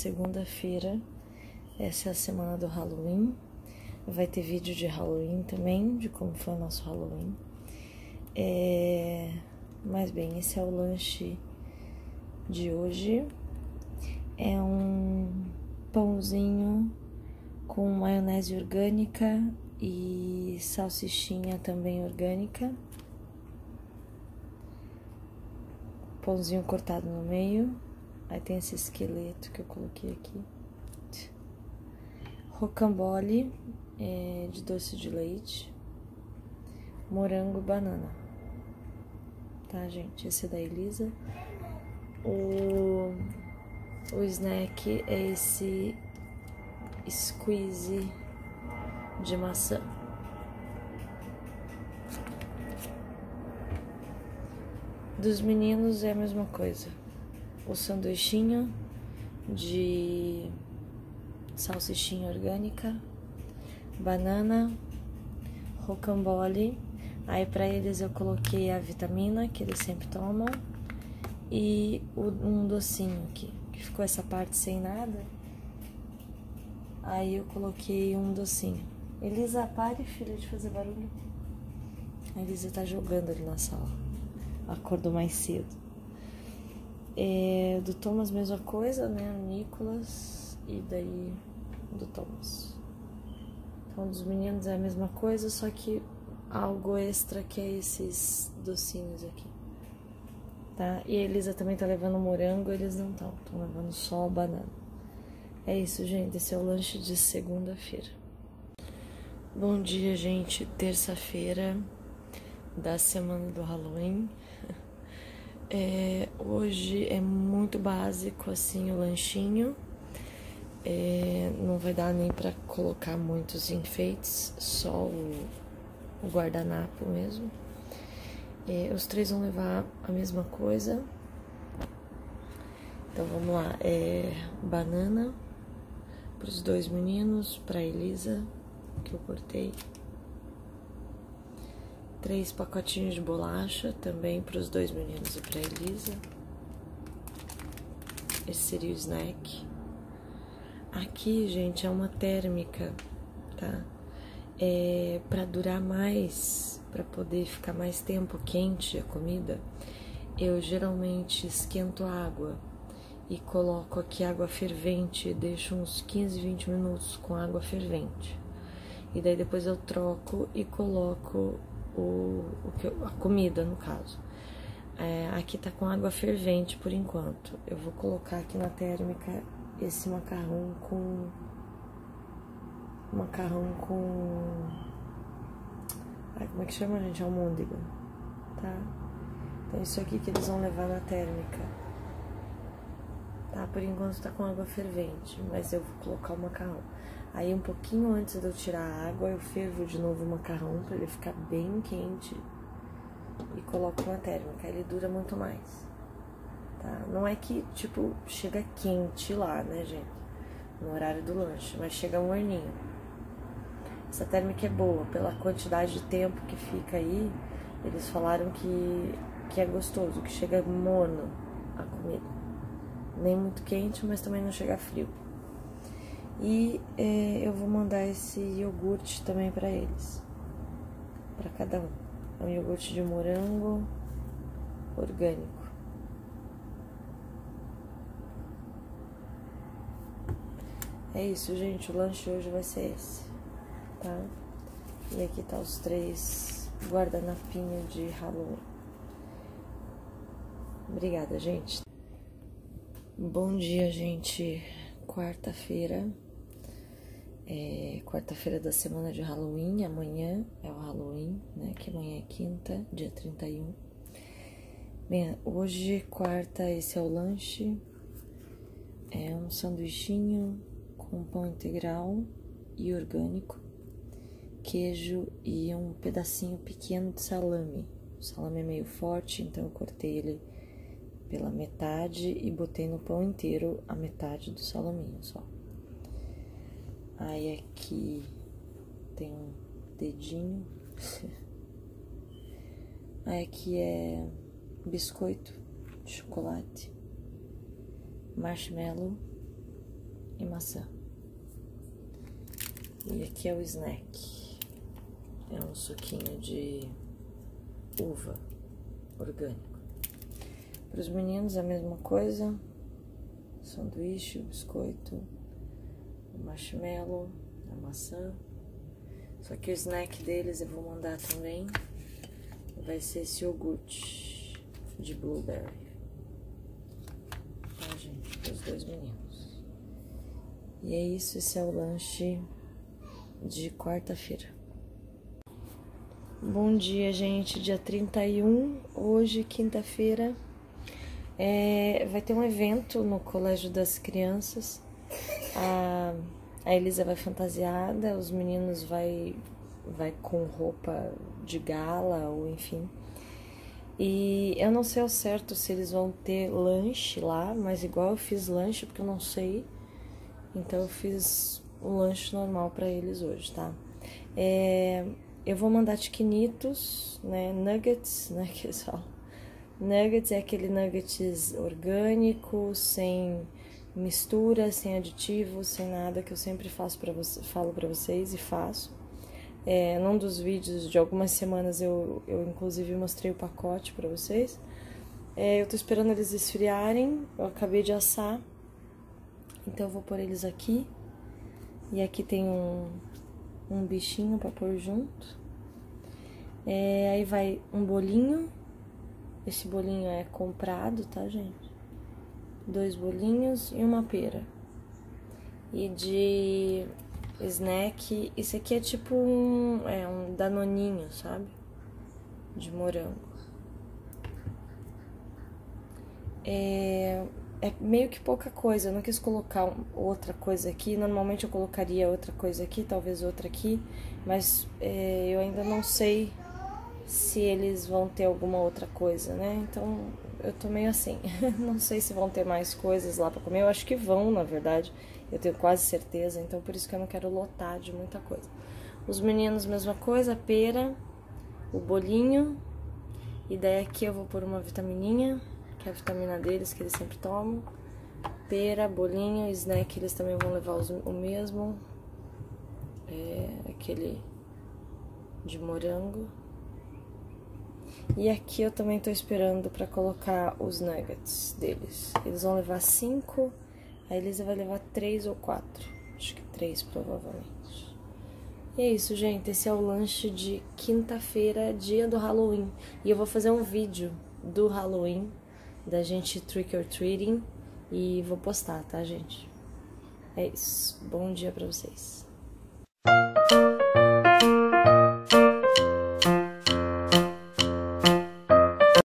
segunda-feira. Essa é a semana do Halloween. Vai ter vídeo de Halloween também, de como foi o nosso Halloween. Mas bem, esse é o lanche de hoje. É um pãozinho com maionese orgânica e salsichinha também orgânica. Pãozinho cortado no meio. Aí tem esse esqueleto que eu coloquei aqui. Rocambole de doce de leite. Morango, banana. Tá, gente? Esse é da Elisa. O snack é esse squeeze de maçã. Dos meninos é a mesma coisa. O sanduichinho de salsichinha orgânica, banana, rocambole. Aí pra eles eu coloquei a vitamina que eles sempre tomam e um docinho aqui, que ficou essa parte sem nada. Aí eu coloquei um docinho. Elisa, pare, filha, de fazer barulho. A Elisa tá jogando ali na sala. Acordou mais cedo. Do Thomas, mesma coisa, né? O Nicolas e daí do Thomas. Então, dos meninos é a mesma coisa, só que algo extra que é esses docinhos aqui. Tá? E a Elisa também tá levando morango, eles não estão levando só banana. É isso, gente. Esse é o lanche de segunda-feira. Bom dia, gente. Terça-feira da semana do Halloween. Hoje é muito básico, assim, o lanchinho. Não vai dar nem pra colocar muitos enfeites, só o guardanapo mesmo. Os três vão levar a mesma coisa. Então vamos lá, banana pros dois meninos, pra Elisa, que eu cortei. 3 pacotinhos de bolacha, também pros dois meninos e pra Elisa. Esse seria o snack. Aqui, gente, é uma térmica, tá? Pra durar mais, pra poder ficar mais tempo quente a comida, eu geralmente esquento a água e coloco aqui água fervente, deixo uns 15, 20 minutos com água fervente. E daí depois eu troco e coloco a comida, no caso. Aqui tá com água fervente por enquanto. Eu vou colocar aqui na térmica esse macarrão com como é que chama, gente? Almôndega, tá? Então isso aqui que eles vão levar na térmica, tá? Por enquanto tá com água fervente, mas eu vou colocar o macarrão. Aí um pouquinho antes de eu tirar a água, eu fervo de novo o macarrão pra ele ficar bem quente e coloco na térmica. Ele dura muito mais, tá? Não é que, tipo, chega quente lá, né, gente? No horário do lanche, mas chega morninho. Essa térmica é boa, pela quantidade de tempo que fica aí, eles falaram que é gostoso, que chega morno a comida. Nem muito quente, mas também não chega frio. E eu vou mandar esse iogurte também pra eles, pra cada um. É um iogurte de morango orgânico. É isso, gente, o lanche hoje vai ser esse, tá? E aqui tá os 3 guardanapinhos de Halloween. Obrigada, gente. Bom dia, gente. Quarta-feira. Quarta-feira da semana de Halloween. Amanhã é o Halloween, né? Que amanhã é quinta, dia 31. Bem, hoje, quarta, esse é o lanche. É um sanduichinho com pão integral e orgânico, queijo e um pedacinho pequeno de salame. O salame é meio forte, então eu cortei ele pela metade e botei no pão inteiro a metade do salaminho só. Aí aqui tem um dedinho. Aí aqui é biscoito de chocolate, marshmallow, e maçã. E aqui é o snack. É um suquinho de uva orgânico. Para os meninos a mesma coisa. Sanduíche, biscoito, o marshmallow, a maçã. Só que o snack deles eu vou mandar também. Vai ser esse iogurte de blueberry. Tá, gente? Para os 2 meninos. E é isso, esse é o lanche de quarta-feira. Bom dia, gente. Dia 31, hoje, quinta-feira. Vai ter um evento no Colégio das Crianças. A Elisa vai fantasiada, os meninos vai com roupa de gala, ou enfim. E eu não sei ao certo se eles vão ter lanche lá, mas igual eu fiz lanche, porque eu não sei. Então eu fiz um lanche normal pra eles hoje, tá? Eu vou mandar tiquinitos, né? Nuggets, né? Que eles falam. Nuggets é aquele nuggets orgânico, sem mistura, sem aditivos, sem nada, que eu sempre falo pra vocês e faço. Num dos vídeos de algumas semanas eu inclusive mostrei o pacote pra vocês. Eu tô esperando eles esfriarem, eu acabei de assar, então eu vou pôr eles aqui. E aqui tem um bichinho pra pôr junto. Aí vai um bolinho. Esse bolinho é comprado, tá, gente? 2 bolinhos e uma pera. E de snack, isso aqui é tipo um danoninho, sabe? De morango. É meio que pouca coisa, eu não quis colocar outra coisa aqui. Normalmente eu colocaria outra coisa aqui, talvez outra aqui. Mas eu ainda não sei se eles vão ter alguma outra coisa, né? Então, eu tô meio assim. Não sei se vão ter mais coisas lá pra comer. Eu acho que vão, na verdade. Eu tenho quase certeza. Então, por isso que eu não quero lotar de muita coisa. Os meninos, mesma coisa. A pera, o bolinho. E daí aqui eu vou pôr uma vitamininha, que é a vitamina deles, que eles sempre tomam. Pera, bolinho, snack, eles também vão levar o mesmo. Aquele de morango. E aqui eu também tô esperando pra colocar os nuggets deles. Eles vão levar 5, a Elisa vai levar 3 ou 4. Acho que 3, provavelmente. E é isso, gente. Esse é o lanche de quinta-feira, dia do Halloween. E eu vou fazer um vídeo do Halloween, da gente trick or treating. E vou postar, tá, gente? É isso. Bom dia pra vocês.